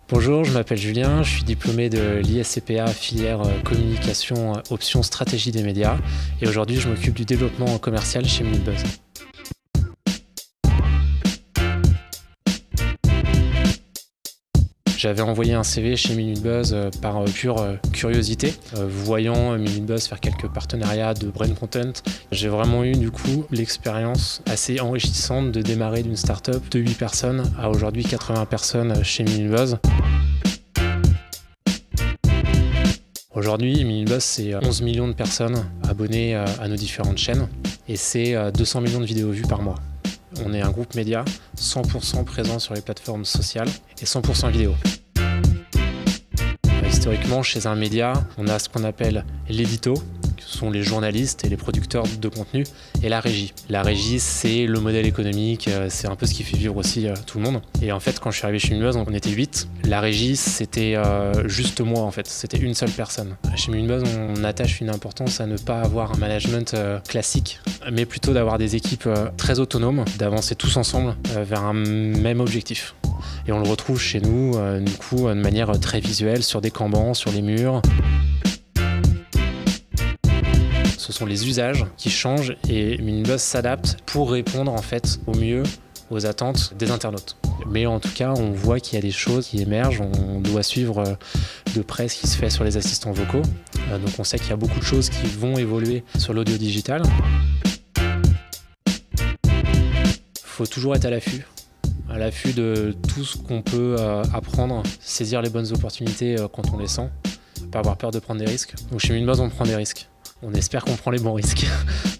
Bonjour, je m'appelle Julien, je suis diplômé de l'ISCPA filière communication option stratégie des médias et aujourd'hui je m'occupe du développement commercial chez Minute Buzz. J'avais envoyé un CV chez Minute Buzz par pure curiosité. Voyant Minute Buzz faire quelques partenariats de brand content, j'ai vraiment eu du coup l'expérience assez enrichissante de démarrer d'une start-up de 8 personnes à aujourd'hui 80 personnes chez Minute Buzz. Aujourd'hui, Minute Buzz, c'est 11 millions de personnes abonnées à nos différentes chaînes et c'est 200 millions de vidéos vues par mois. On est un groupe média 100% présent sur les plateformes sociales et 100% vidéo. Historiquement, chez un média, on a ce qu'on appelle l'édito, ce sont les journalistes et les producteurs de contenu, et la régie. La régie, c'est le modèle économique, c'est un peu ce qui fait vivre aussi tout le monde. Et en fait, quand je suis arrivé chez Minute Buzz, on était 8. La régie, c'était juste moi en fait, c'était une seule personne. Chez Minute Buzz, on attache une importance à ne pas avoir un management classique, mais plutôt d'avoir des équipes très autonomes, d'avancer tous ensemble vers un même objectif. Et on le retrouve chez nous, du coup, de manière très visuelle, sur des Kanban, sur les murs. Ce sont les usages qui changent et Minute Buzz s'adapte pour répondre en fait au mieux aux attentes des internautes. Mais en tout cas, on voit qu'il y a des choses qui émergent, on doit suivre de près ce qui se fait sur les assistants vocaux. Donc on sait qu'il y a beaucoup de choses qui vont évoluer sur l'audio digital. Il faut toujours être à l'affût de tout ce qu'on peut apprendre, saisir les bonnes opportunités quand on les sent, pas avoir peur de prendre des risques. Donc chez Minute Buzz, on prend des risques. On espère qu'on prend les bons risques.